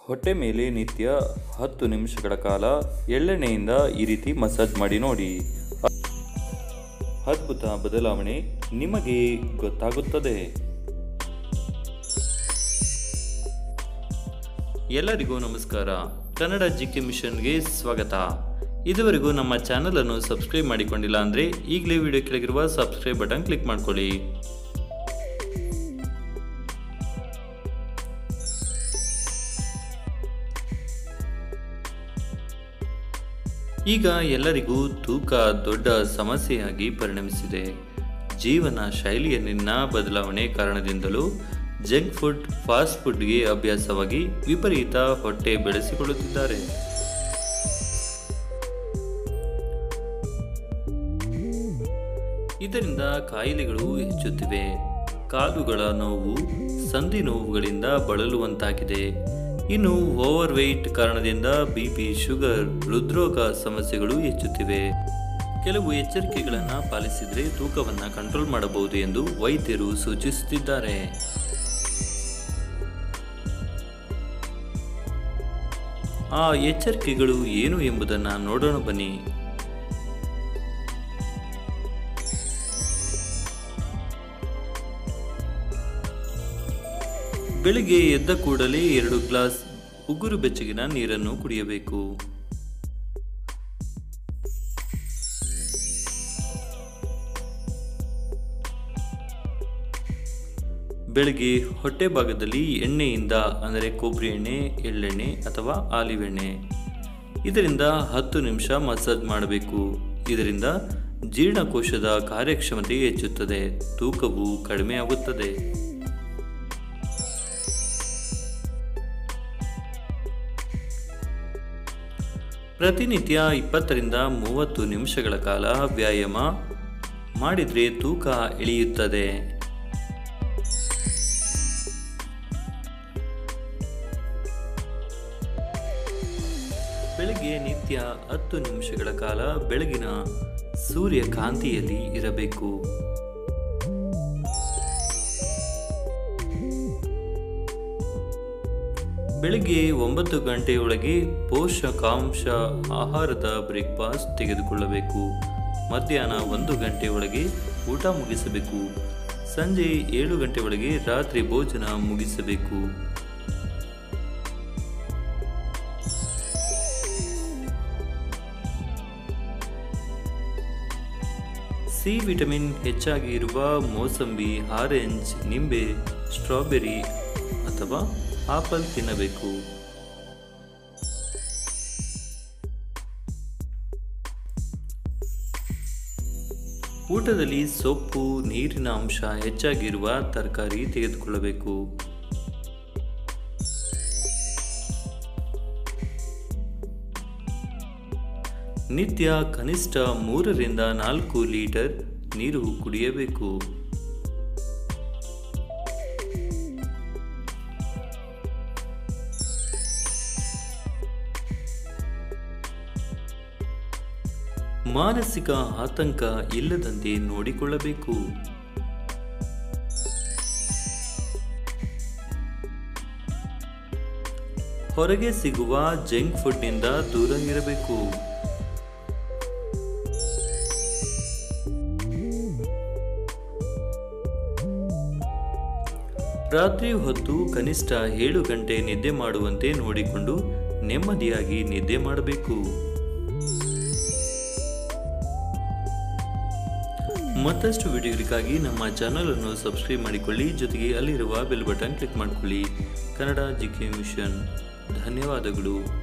ಹೊಟ್ಟೆ ಮೇಲೆ ನಿತ್ಯ 10 ನಿಮಿಷಗಳ ಕಾಲ ಎಳ್ಳೆಣ್ಣೆಯಿಂದ ಈ ರೀತಿ ಮಸಾಜ್ ಮಾಡಿ ನೋಡಿ. ಅದ್ಭುತ ಬದಲಾವಣೆ ನಿಮಗೆ ಗೊತ್ತಾಗುತ್ತದೆ. ಎಲ್ಲರಿಗೂ ನಮಸ್ಕಾರ. ಕನ್ನಡ ಜಿಕೆ ಮಿಷನ್ಗೆ ಸ್ವಾಗತ. ಇದುವರೆಗೂ ನಮ್ಮ ಚಾನಲ್ ಅನ್ನು ಸಬ್ಸ್ಕ್ರೈಬ್ ಮಾಡಿಕೊಂಡಿಲ್ಲ ಅಂದರೆ ಈಗಲೇ ವಿಡಿಯೋ ಕೆಳಗಿರುವ ಸಬ್ಸ್ಕ್ರೈಬ್ ಬಟನ್ ಕ್ಲಿಕ್ ಮಾಡ್ಕೊಳ್ಳಿ. ಈಗ ಎಲ್ಲರಿಗೂ ತೂಕ ದೊಡ್ಡ ಸಮಸ್ಯೆಯಾಗಿ ಪರಿಣಮಿಸಿದೆ. ಜೀವನ ಶೈಲಿಯಲ್ಲಿನ ಬದಲಾವಣೆ ಕಾರಣದಿಂದಲೂ ಜಂಕ್ ಫುಡ್, ಫಾಸ್ಟ್ ಫುಡ್ಗೆ ಅಭ್ಯಾಸವಾಗಿ ವಿಪರೀತ ಹೊಟ್ಟೆ ಬೆಳೆಸಿಕೊಳ್ಳುತ್ತಿದ್ದಾರೆ. ಇದರಿಂದ ಕಾಯಿಲೆಗಳು ಹೆಚ್ಚುತ್ತಿವೆ. ಕಾಲುಗಳ ನೋವು, ಸಂಧಿ ನೋವುಗಳಿಂದ ಬಳಲುವಂತಾಗಿದೆ. ಇನ್ನು ಓವರ್ ವೆಯ್ಟ್ ಕಾರಣದಿಂದ ಬಿಪಿ, ಶುಗರ್, ಹೃದ್ರೋಗ ಸಮಸ್ಯೆಗಳು ಹೆಚ್ಚುತ್ತಿವೆ. ಕೆಲವು ಎಚ್ಚರಿಕೆಗಳನ್ನು ಪಾಲಿಸಿದರೆ ತೂಕವನ್ನು ಕಂಟ್ರೋಲ್ ಮಾಡಬಹುದು ಎಂದು ವೈದ್ಯರು ಸೂಚಿಸುತ್ತಿದ್ದಾರೆ. ಆ ಎಚ್ಚರಿಕೆಗಳು ಏನು ಎಂಬುದನ್ನು ನೋಡೋಣ ಬನ್ನಿ. ಬೆಳಿಗ್ಗೆ ಎದ್ದ ಕೂಡಲೇ 2 ಗ್ಲಾಸ್ ಉಗುರು ಬೆಚ್ಚಗಿನ ನೀರನ್ನು ಕುಡಿಯಬೇಕು. ಬೆಳಿಗ್ಗೆ ಹೊಟ್ಟೆ ಭಾಗದಲ್ಲಿ ಎಣ್ಣೆಯಿಂದ, ಅಂದರೆ ಕೊಬ್ಬರಿ ಎಣ್ಣೆ, ಎಳ್ಳೆಣ್ಣೆ ಅಥವಾ ಆಲಿವ್ ಎಣ್ಣೆ, ಇದರಿಂದ 10 ನಿಮಿಷ ಮಸಾಜ್ ಮಾಡಬೇಕು. ಇದರಿಂದ ಜೀರ್ಣಕೋಶದ ಕಾರ್ಯಕ್ಷಮತೆ ಹೆಚ್ಚುತ್ತದೆ, ತೂಕವು ಕಡಿಮೆ ಆಗುತ್ತದೆ. ಪ್ರತಿನಿತ್ಯ 20 ರಿಂದ 30 ನಿಮಿಷಗಳ ಕಾಲ ವ್ಯಾಯಾಮ ಮಾಡಿದರೆ ತೂಕ ಇಳಿಯುತ್ತದೆ. ಬೆಳಗ್ಗೆ ನಿತ್ಯ 10 ನಿಮಿಷಗಳ ಕಾಲ ಬೆಳಗಿನ ಸೂರ್ಯಕಾಂತಿಯಲ್ಲಿ ಇರಬೇಕು. ಬೆಳಿಗ್ಗೆ 9 ಗಂಟೆಯೊಳಗೆ ಪೋಷಕಾಂಶ ಆಹಾರದ ಬ್ರೇಕ್ಫಾಸ್ಟ್ ತೆಗೆದುಕೊಳ್ಳಬೇಕು. ಮಧ್ಯಾಹ್ನ 1 ಗಂಟೆಯೊಳಗೆ ಊಟ ಮುಗಿಸಬೇಕು. ಸಂಜೆ 7 ಗಂಟೆಯೊಳಗೆ ರಾತ್ರಿ ಭೋಜನ ಮುಗಿಸಬೇಕು. ಸಿ ವಿಟಮಿನ್ ಹೆಚ್ಚಾಗಿ ಇರುವ ಮೋಸಂಬಿ, ಆರೆಂಜ್, ನಿಂಬೆ, ಸ್ಟ್ರಾಬೆರಿ ಅಥವಾ ಆಪಲ್ ತಿನ್ನಬೇಕು. ಊಟದಲ್ಲಿ ಸೊಪ್ಪು, ನೀರಿನ ಅಂಶ ಹೆಚ್ಚಾಗಿರುವ ತರಕಾರಿ ತೆಗೆದುಕೊಳ್ಳಬೇಕು. ನಿತ್ಯ ಕನಿಷ್ಠ 3 ರಿಂದ 4 ಲೀಟರ್ ನೀರು ಕುಡಿಯಬೇಕು. ಮಾನಸಿಕ ಆತಂಕ ಇಲ್ಲದಂತೆ ನೋಡಿಕೊಳ್ಳಬೇಕು. ಹೊರಗೆ ಸಿಗುವ ಜಂಕ್ ಫುಡ್ನಿಂದ ದೂರ ಇರಬೇಕು. ರಾತ್ರಿ ಹೊತ್ತು ಕನಿಷ್ಠ 7 ಗಂಟೆ ನಿದ್ದೆ ಮಾಡುವಂತೆ ನೋಡಿಕೊಂಡು ನೆಮ್ಮದಿಯಾಗಿ ನಿದ್ದೆ ಮಾಡಬೇಕು. ಮತ್ತಷ್ಟು ವಿಡಿಯೋಗಳಿಗಾಗಿ ನಮ್ಮ ಚಾನಲ್ ಅನ್ನು ಸಬ್ಸ್ಕ್ರೈಬ್ ಮಾಡಿಕೊಳ್ಳಿ. ಜೊತೆಗೆ ಅಲ್ಲಿರುವ ಬೆಲ್ ಬಟನ್ ಕ್ಲಿಕ್ ಮಾಡಿಕೊಳ್ಳಿ. Kannada GK mission. ಧನ್ಯವಾದಗಳು.